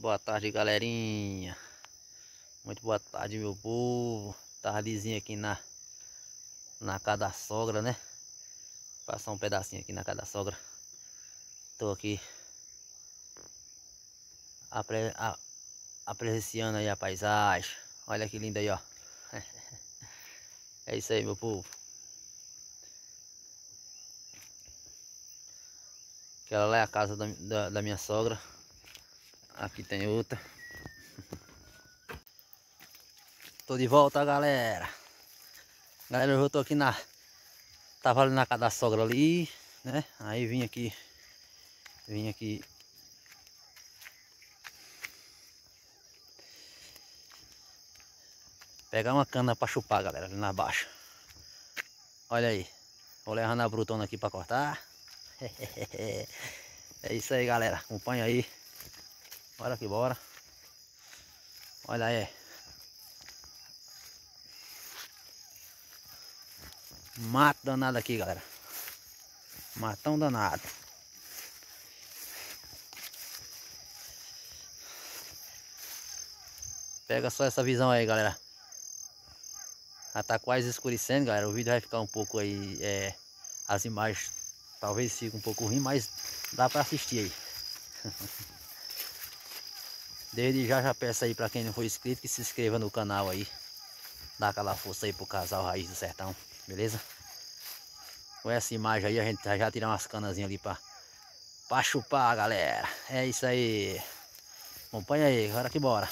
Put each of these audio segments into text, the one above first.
Boa tarde, galerinha. Muito boa tarde, meu povo. Tardezinha aqui na casa da sogra, né? Passar um pedacinho aqui na casa da sogra. Tô aqui apreciando aí a paisagem. Olha que linda aí, ó. É isso aí, meu povo. Aquela lá é a casa da minha sogra. Aqui tem outra. Tô de volta, galera. Galera, eu tô aqui tava ali na casa da sogra ali, né? Aí vim aqui pegar uma cana pra chupar, galera, ali na baixa. Olha aí. Vou levando a brutona aqui pra cortar. É isso aí, galera. Acompanha aí. Bora que bora. Olha aí. Mato danado aqui, galera. Matão danado. Pega só essa visão aí, galera. Já tá quase escurecendo, galera. O vídeo vai ficar um pouco aí. As imagens talvez fique um pouco ruim, mas dá pra assistir aí. Desde já peço aí pra quem não for inscrito que se inscreva no canal aí. Dá aquela força aí pro casal Raiz do Sertão, beleza? Com essa imagem aí a gente já tira umas canazinhas ali pra chupar, galera. É isso aí. Acompanha aí, agora que bora.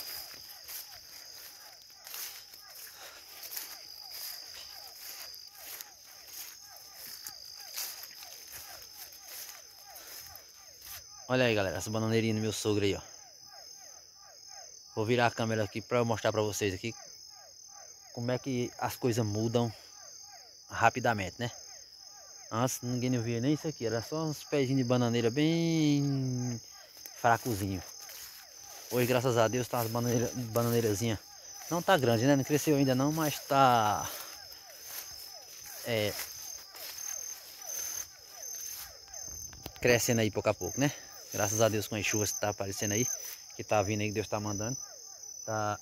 Olha aí, galera, essa bananeirinha do meu sogro aí, ó. Vou virar a câmera aqui pra eu mostrar pra vocês aqui como é que as coisas mudam rapidamente, né? Antes ninguém não via nem isso aqui, era só uns pezinhos de bananeira bem fracozinho. Hoje, graças a Deus, tá as bananeirazinhas. Não tá grande, né? Não cresceu ainda não, mas tá... crescendo aí pouco a pouco, né? Graças a Deus com as chuvas que tá aparecendo aí, que tá vindo aí, que Deus tá mandando. Tá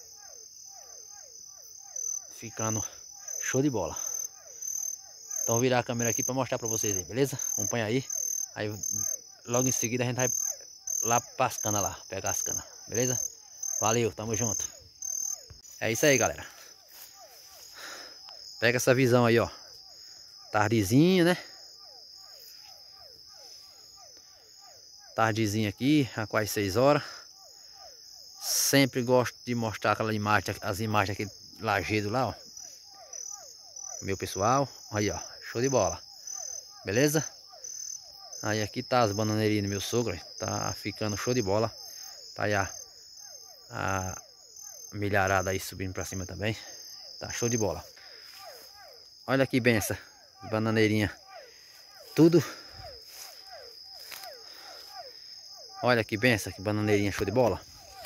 ficando show de bola. Então vou virar a câmera aqui para mostrar para vocês aí, beleza? Acompanha aí. Aí logo em seguida a gente vai lá para as canas lá, pegar as canas, beleza? Valeu, tamo junto. É isso aí, galera. Pega essa visão aí, ó. Tardezinha, né? Tardezinha aqui, a quase 6 horas. Sempre gosto de mostrar aquela imagem, as imagens daquele lajedo lá, ó. Meu pessoal, aí ó, show de bola. Beleza? Aí aqui tá as bananeirinhas do meu sogro, tá ficando show de bola. Tá aí a milharada aí subindo pra cima também. Tá show de bola. Olha que benção, bananeirinha. Tudo. Olha que benção, que bananeirinha show de bola.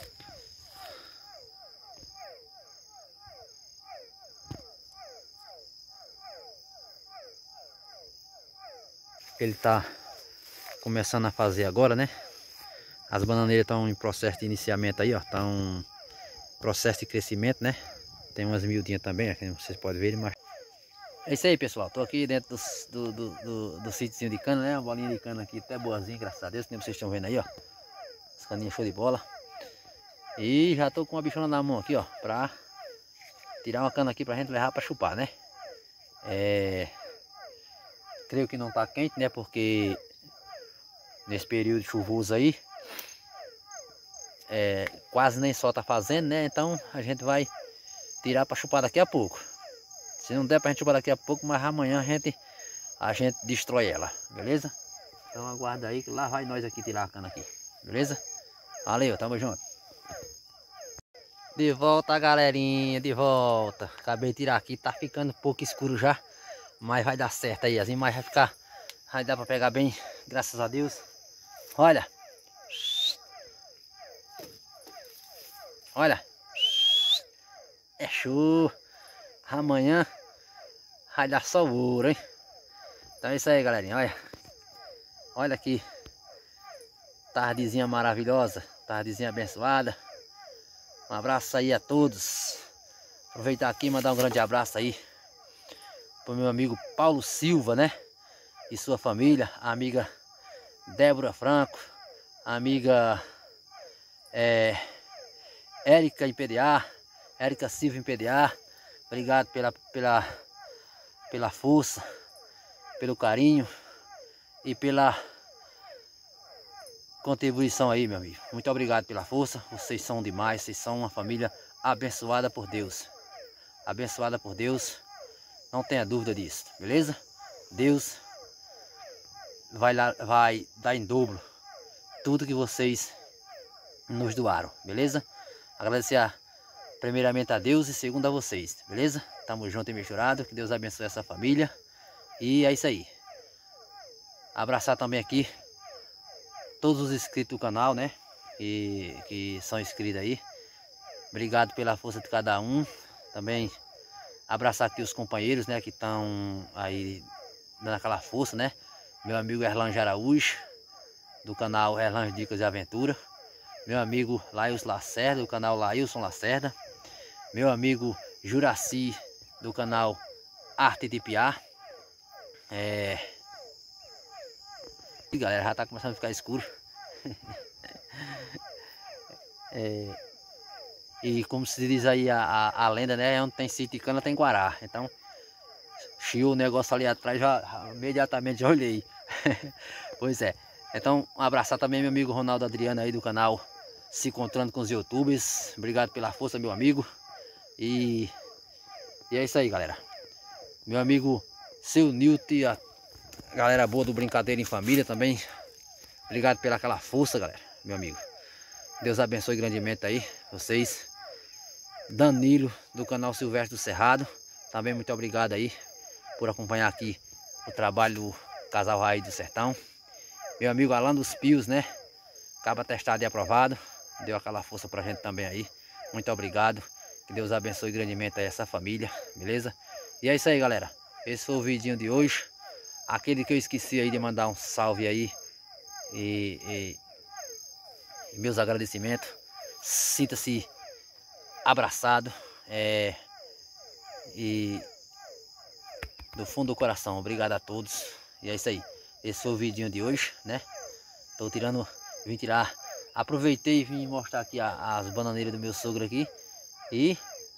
Ele tá começando a fazer agora, né? As bananeiras estão em processo de iniciamento aí, ó. Tá um processo de crescimento, né? Tem umas miudinhas também, aqui vocês podem ver. Mas... é isso aí, pessoal. Tô aqui dentro do sítiozinho de cana, né? Uma bolinha de cana aqui até boazinha, graças a Deus. Como vocês estão vendo aí, ó. As caninhas show de bola. E já tô com uma bichona na mão aqui, ó. Pra tirar uma cana aqui pra gente levar pra chupar, né? Creio que não tá quente, né? Porque nesse período chuvoso aí, quase nem sol tá fazendo, né? Então a gente vai tirar para chupar daqui a pouco. Se não der pra gente chupar daqui a pouco, mas amanhã a gente destrói ela, beleza? Então aguarda aí que lá vai nós aqui tirar a cana aqui, beleza? Valeu, tamo junto. De volta, galerinha, de volta. Acabei de tirar aqui, tá ficando um pouco escuro já, mas vai dar certo aí, as imagens vai dar pra pegar bem, graças a Deus. Olha. Olha. É show. Amanhã vai dar só ouro, hein? Então é isso aí, galerinha. Olha. Olha aqui. Tardezinha maravilhosa. Tardezinha abençoada. Um abraço aí a todos. Aproveitar aqui e mandar um grande abraço aí pro meu amigo Paulo Silva, né? E sua família, a amiga Débora Franco, a amiga Érica em PDA, Érica Silva em PDA. Obrigado pela força, pelo carinho e pela contribuição aí, meu amigo. Muito obrigado pela força. Vocês são demais, vocês são uma família abençoada por Deus. Abençoada por Deus, não tenha dúvida disso, beleza? Deus vai dar em dobro tudo que vocês nos doaram, beleza? Agradecer primeiramente a Deus e segundo a vocês, beleza? Tamo junto e misturado, que Deus abençoe essa família. E é isso aí. Abraçar também aqui todos os inscritos do canal, né? E que são inscritos aí. Obrigado pela força de cada um. Também abraçar aqui os companheiros, né? Que estão aí dando aquela força, né? Meu amigo Erlange Araújo, do canal Erlange Dicas e Aventura. Meu amigo Lailson Lacerda, do canal Lailson Lacerda. Meu amigo Juraci, do canal Arte de Piá. E galera, já tá começando a ficar escuro. E como se diz aí a lenda, né? Onde tem sítio de cana tem guará. Então, chiou o negócio ali atrás, imediatamente já olhei. Pois é. Então, um abraçar também meu amigo Ronaldo Adriano aí do canal Se Encontrando com os YouTubers. Obrigado pela força, meu amigo. E é isso aí, galera. Meu amigo Seu Nilton e a galera boa do Brincadeira em Família também. Obrigado pela aquela força, galera, meu amigo. Deus abençoe grandemente aí vocês. Danilo, do canal Silvestre do Cerrado. Também muito obrigado aí por acompanhar aqui o trabalho do Casal Raiz do Sertão. Meu amigo Alan dos Pios, né? Acaba testado e aprovado. Deu aquela força pra gente também aí. Muito obrigado. Que Deus abençoe grandemente aí essa família, beleza? E é isso aí, galera. Esse foi o vidinho de hoje. Aquele que eu esqueci aí de mandar um salve aí. E meus agradecimentos. Sinta-se abraçado. E do fundo do coração, obrigado a todos. E é isso aí. Esse foi o vidinho de hoje, né? Vim tirar. Aproveitei e vim mostrar aqui as bananeiras do meu sogro aqui. E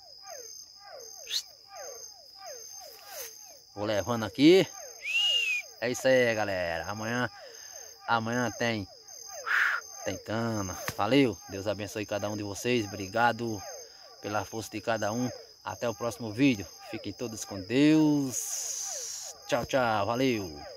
vou levando aqui. É isso aí, galera. Amanhã tem cana. Valeu. Deus abençoe cada um de vocês. Obrigado pela força de cada um. Até o próximo vídeo. Fiquem todos com Deus. Tchau, tchau. Valeu.